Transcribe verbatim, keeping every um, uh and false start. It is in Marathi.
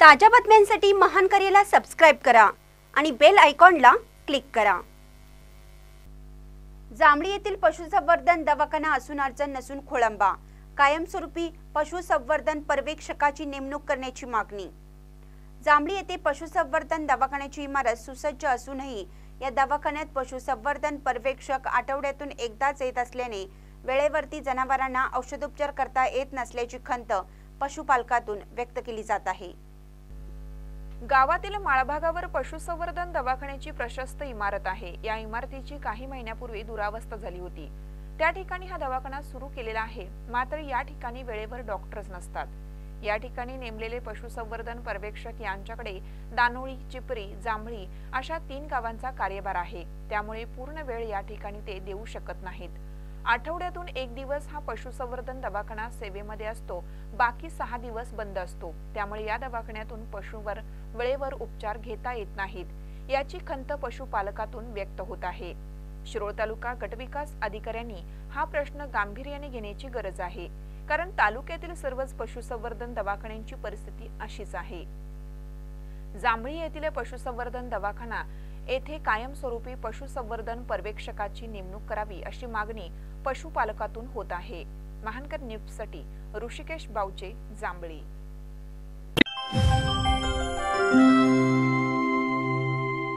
ताज्या बातम्यांसाठी महान करेला सबस्क्राइब करा आणि बेल आयकॉनला क्लिक करा। जांभळी येथील पशुसंवर्धन दवाखाना असून अडचण नसून खोळंबा, कायमस्वरूपी पशुसंवर्धन पर्यवेक्षकाची नेमणूक करण्याची मागणी। जांभळी येथे पशुसंवर्धन दवाखान्याची इमारत सुसज्ज असूनही या दवाखान्यात पशुसंवर्धन पर्यवेक्षक आठवड्यातून एकदाच येत असल्याने वेळेवरती जनावरांना औषधोपचार करता येत नसल्याची खंत पशुपालकातून व्यक्त केली जात आहे। गावातील माळभागावर पशुसंवर्धन दवाखान्याची प्रशस्त इमारत आहे। या इमारतीची काही महिन्यापूर्वी दुरावस्था झाली होती। त्या ठिकाणी हा दवाखाना सुरू केलेला आहे, मात्र या ठिकाणी वेळेवर डॉक्टर्स नसतात। या ठिकाणी नेमलेले पशुसंवर्धन पर्यवेक्षक यांच्याकडे दानोळी, चिपरी, जांभळी अशा तीन गावांचा कार्यभार आहे, त्यामुळे पूर्ण वेळ या ठिकाणी ते देऊ शकत नाहीत। आठवड्यातून एक दिवस हा पशुसंवर्धन दवाखाना सेवेमध्ये असतो, बाकी सहा दिवस बंद असतो। त्यामुळे या दवाखान्यातून पशुवर वेळेवर उपचार घेता येत नाहीत, याची खंत पशुपालकातून व्यक्त होत आहे। शिरोळ तालुका गटविकास अधिकाऱ्यांनी हा प्रश्न गांभीर्याने घेण्याची गरज आहे, कारण तालुक्यातील सर्वच पशुसंवर्धन दवाखान्यांची परिस्थिती अशीच आहे। जांभळी येथील पशुसंवर्धन दवाखाना येथे कायमस्वरूपी पशुसंवर्धन पर्यवेक्षकाची नेमणूक करावी अशी मागणी पशुपालकातून होत आहे। महानकर न्यूजसाठी ऋषिकेश बावचे, जांभळी।